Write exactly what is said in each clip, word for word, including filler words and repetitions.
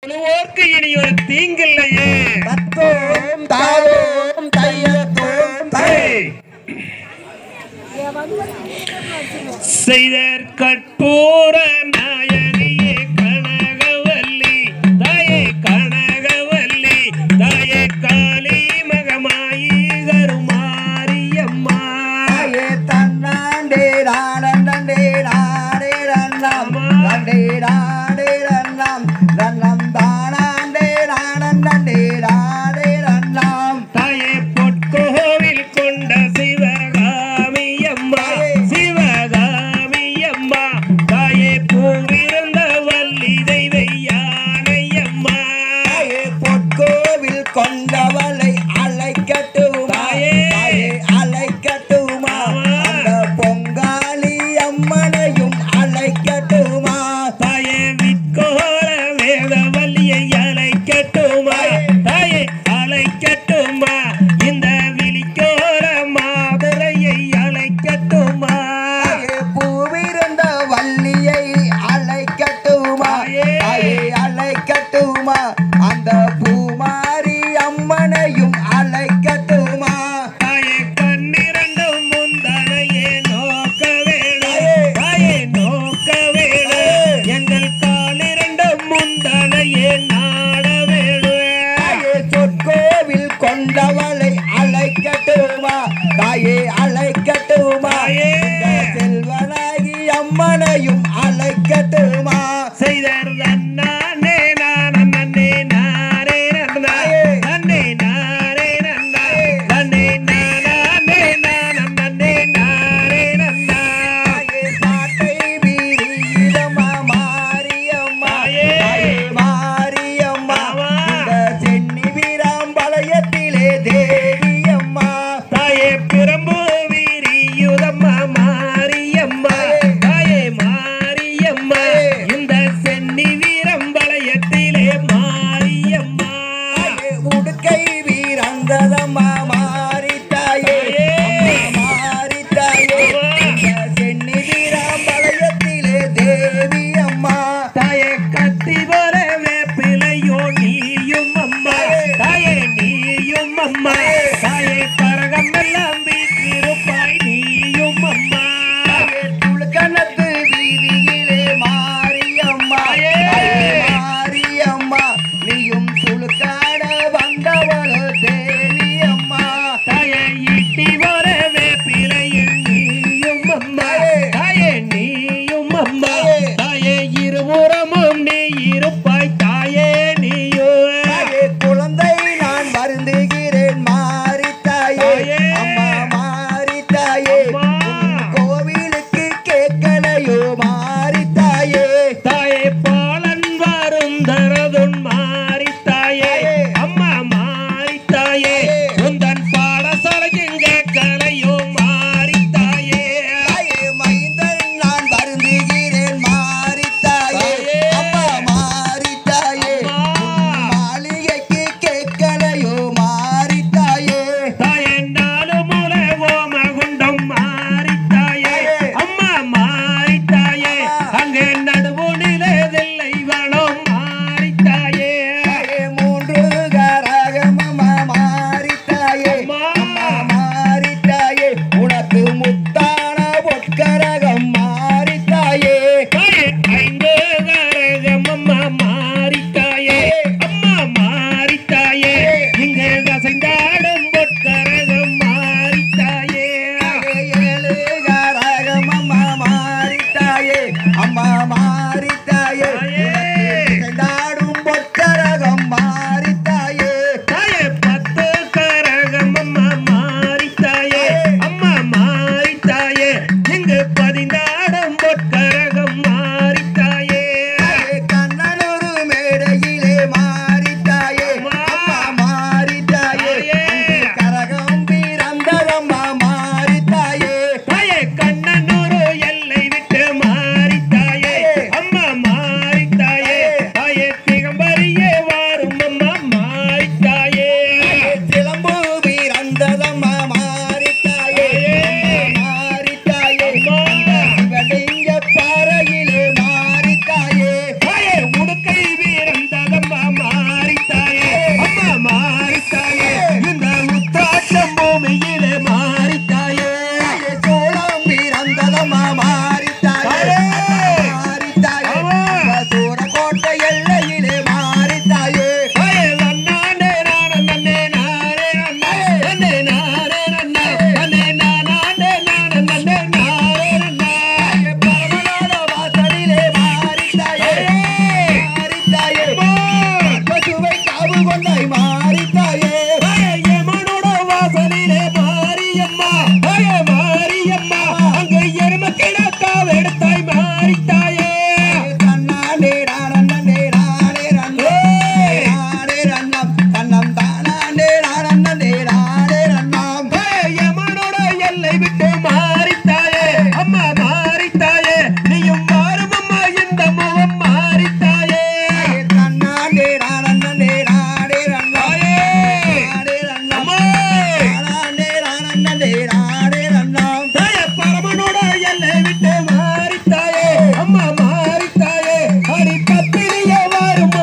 இனி ஒரு தீங்கில்லையே. தத்தோம் தாவோம் தையத்தோம் தை செய்தற் கற்பூர நாயகியே கனகவல்லி தாயே கனகவல்லி தாயே காளி மகமாயி கருமாரியம்மா தாயே தன்னாண்டே ராடண்டே ராடே ரன்னம் ரண்டே ராடே ரன்னம் ரன்னம் தானாண்டே ராடண்டே ராடே ரன்னம் தாயே பொற்கோவில் கொண்ட சிவகாமியம்மா சிவகாமியம்மா தாயே பூவிருந்த வள்ளி தெய்வ யானையம்மா தாயே பொற்கோவில் கொண்டவளை அழைக்கட்டுமா தாயே அழைக்கட்டுமா அந்த பொங்காளி அம்மனையும் அழைக்கட்டுமா தாயே விற்கோர வேதவல்லியை அழைக்கட்டுமா தாயே அழைக்கட்டுமா இந்த விழிக்கோர மாதுரையை அழைக்கட்டுமா தாயே பூவிருந்த வள்ளியை அழைக்கட்டுமா தாயே அழைக்கட்டுமா அந்த பூமாரி அம்மனையும் அழைக்கட்டுமா தாயே கண்ணிரண்டும் முந்தனையே நோக்க வேணும் தாயே நோக்க வேணும் எங்கள் காலிரண்டும் முந்தனையே நாட வேணும் தாயே சொற்கோவில் கொண்டவளை அழைக்கட்டுமா தாயே அழைக்கட்டுமா தாயே. செல்வனாகி அம்மனையும் அழைக்கட்டுமா செய்தர் நன்னானே நானே நன்னே நானே நன்னா நன்னே நானே நன்னா நன்னே நானே நானே நன்னே நானே நன்னா தாயே பாட்டை வீரியம்மா மாரியம்மா தாயே மாரியம்மா இந்த சென்னி வீராம்பலயத்திலே தேவியம்மா தாயே பிரம்பு வீரியுதம்மா மாரியம்மா தாயே மாரியம்மா இந்த சென்னி வீரம்பலயத்திலே மாரியம்மா தாயே உடுக்கை வீரந்ததம்மா மாரித்தாயே அம்மா மாரித்தாயே இந்த சென்னி வீராம்பலயத்திலே தேவியம்மா தாயே கத்தி வர வேப்பிலையோ நீயும் அம்மா தாயே நீயும் அம்மா தாயே கரகம் எல்லாம் வீற்றிருப்பாய் நீயும் அம்மா தாயே துளுக்கணத்து வீதியிலே மாரியம்மா தாயே மாரியம்மா நீயும் துளுக்காட வந்தவளோ தேவியம்மா தாயே ஈட்டி வர வேப்பிலையில் நீயும் அம்மா தாயே நீயும் அம்மா தாயே இருபுறமும் நீ இருப்பாய் தாயே நீயும் தாயே குழந்தை நான் வருந்துகிறேன் மாரித்தாயே அம்மா மாரித்தாயே உன் கோவிலுக்கு கேட்கலையோ மாரித்தாயே தாயே பாலன் வருந்தரதுன் மாறித்தாயே அம்மா மாறித்தாயே உந்தன் பாடசாலையும் கேட்கலையோ மாறித்தாயே தாயே மைந்தன் நான் வருந்துகிறேன் மாரித்தாயே அம்மா மாரித்தாயே உன் மாளிகைக்கு கேட்கலையோ மாரித்தாயே தாயே நாலு முறை ஓமகுண்டம் மாறித்தாயே அம்மா மாறித்தாயே அங்கே நடுவுனிலே தில்லை வனம் மாறித்தாயே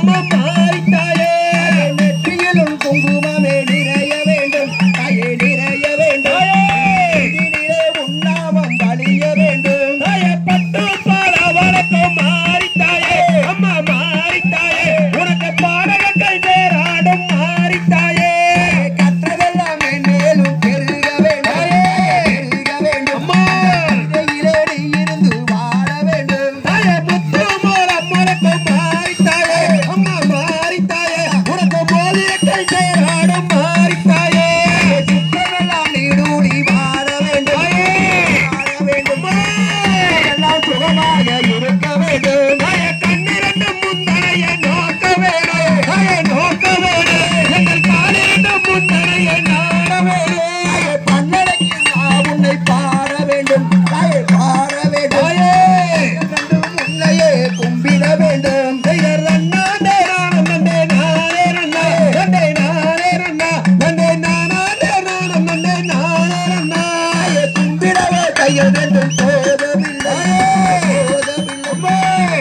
அம்மா மாறித்தாயே நெற்றியிலும் குங்குமமே நிறைய வேண்டும் தாயே நிறைய வேண்டும் இதிலே உண்ணாமம் வழிய வேண்டும் தாயே பட்டு பால வழக்கம் மாறித்தாயே அம்மா மாறித்தாயே உனக்கு பாடகங்கள் தேராடும் மாறித்தாயே கற்றதெல்லாம் மேலும் பெருக வேண்டும் பெருக வேண்டும் அம்மா இதிலே நீ இருந்து வாழ வேண்டும் தாயே முத்து மூலம் வழக்கம் மாறித்தாயே அம்மா மாறித்தாயே உனக்கு மோதிரங்கள் தேராடும் மாறித்தாயே சுத்தமெல்லாம் நீடூழி வாழ வேண்டும் வாழ வேண்டும் எல்லாம் சுகமாக இருக்க வேண்டும் தாயே கண்ணிரண்டு முந்தனைய நோக்க வேணும் தாயே நோக்க வேணும் எங்கள் காலிரண்டு முந்தனைய நாட வேணும் தாயே பன்னடைக்கு நான் உன்னை பாட வேண்டும் தாயே பாட வேண்டும் தாயே கண்டு உன்னையே கும்பிட வேண்டும் செய்யர் அண்ணாண்டே நானும் நண்டே நானே நன்னா நண்டே நானே நன்னா நண்டே நானாண்டே நானும் நண்டே நானே நன்னா தாயே கும்பிடவே கைய வேண்டும் போதவில்லை போதவில்லை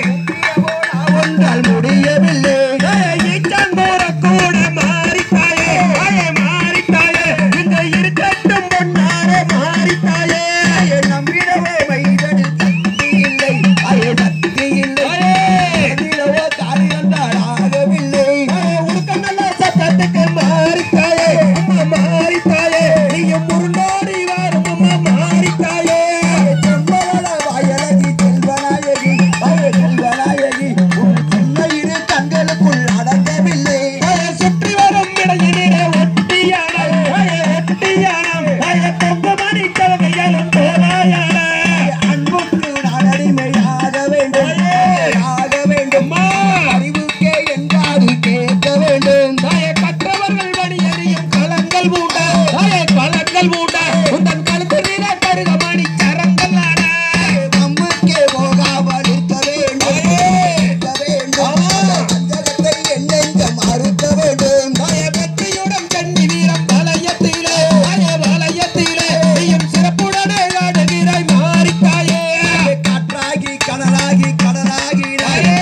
ஒன்றால் முடியவில்லை தாயே ஈச்சங்கூர கூட மாறித்தாயே தாயே மாறித்தாயே இந்த இருக்கட்டும் பொன்னாரே மாறித்தாயே தாயே நம்பிடவே வைதனில் சக்தி இல்லை தாயே சக்தி இல்லை எதிரவோ காரியங்கள் ஆகவில்லை தாயே உனக்கு நல்ல சத்தத்துக்கு மாறித்தாயே அம்மா மாறித்தாயே நீயும் முருண்டோடி வரும் அம்மா மாறித்தாயே செம்பவள வாயழகி செல்வநாயகி தாயே செல்வநாயகி உன் சின்ன இரு கண்களுக்குள் அடங்கவில்லை தாயே சுற்றி வரும் இடையினிலே ஒட்டியான தாயே ஒட்டியான தாயே பொங்க மணி தவகையாலும் போலாயான அன்புக்கு நான் அடிமையாக வேண்டும் ஆக வேண்டும் அறிவுக்கே என்றாது கேட்க வேண்டும் தாயே கற்றவர்கள் வழி எறியும் களங்கள் மூட தாயே களங்கள் மூட உந்தன் கழுத்து நிற கருக மணி சரங்கள் ஆட நம்முக்கே போகாமல் இருக்க வேண்டும் இருக்க வேண்டும் பஞ்சகத்தை என்னெங்க மறுக்க வேண்டும் தாயே வெற்றியுடன் கண்ணி வீரம் வலயத்திலே தாயே வலயத்திலே நீயும் சிறப்புடனே ஆடுகிறாய் மாறித்தாயே காற்றாகி கடலாகி கடலாகினாய்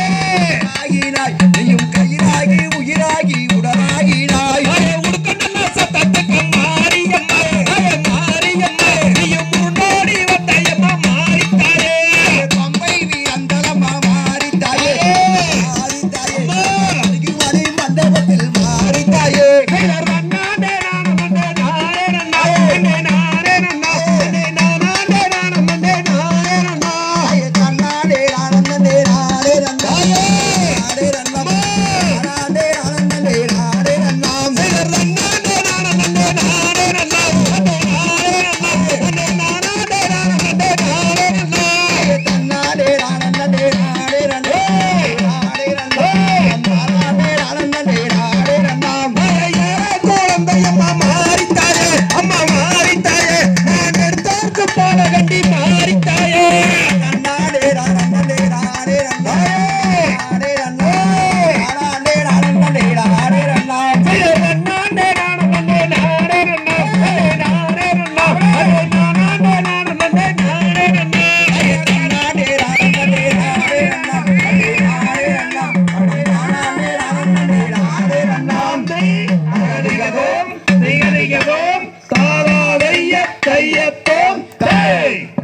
ஆகினாய் நீயும் கயிறாகி உயிராகி உடலாகினாய் தாயே உடுக்க நல்ல சத்தத்துக்கு மாரியம்மா தாயே மாரியம்மா நீயும் முன்னோடி வந்தையம்மா மாறித்தாயே பம்பை வீரந்தலமா மாறித்தாயே மாறித்தாயே மணி மண்டபத்தில் மாறித்தாயே செய்யர் அண்ணாண்டே நானும் நண்டே நானே நன்னா நண்டே நானே நன்னா நண்டே நானாண்டே நானும் நண்டே நானே நன்னா தாயே தன்னாடே ஆனந்தனே நாடே ரந்தாயே நாடே ரந்தம் நாடே ஆனந்தனே நாடே ரந்தாம் செய்யர் அண்ணாண்டே நானும் நண்டே நானே நன்னா நண்டே நானே நன்னா நண்டே நானாண்டே நானும் நண்டே நானே நன்னா தாயே தன்னாடே ஆனந்தனே நாடே ரந்தே நாடே ரந்தம் நாடே ஆனந்தனே நாடே ரந்தாம் தாயே குழந்தையம்மா மாறித்தாயே அம்மா மாறித்தாயே நான் எடுத்தார்க்கு போல கண்டி மாறித்தாயே தன்னாடே ஆனந்தனே நாடே ரந்தாம் நாடே ரந்தம் நாடே ஆனந்தனே நாடே ரந்தாம் செய்யர் அண்ணாண்டே நானும் நண்டே நானே நன்னா நண்டே நானே நன்னா நண்டே நானாண்டே நானும் நண்டே நானே நன்னா தன்னாடே ஆனந்தனே நாடே ரந்தாம் நாடே ரந்தம் நாடே ஆனந்தனே நாடே ரந்தாம் திகதிகதோம் திகதிகதோம் தாராதைய தையத்தோம் தை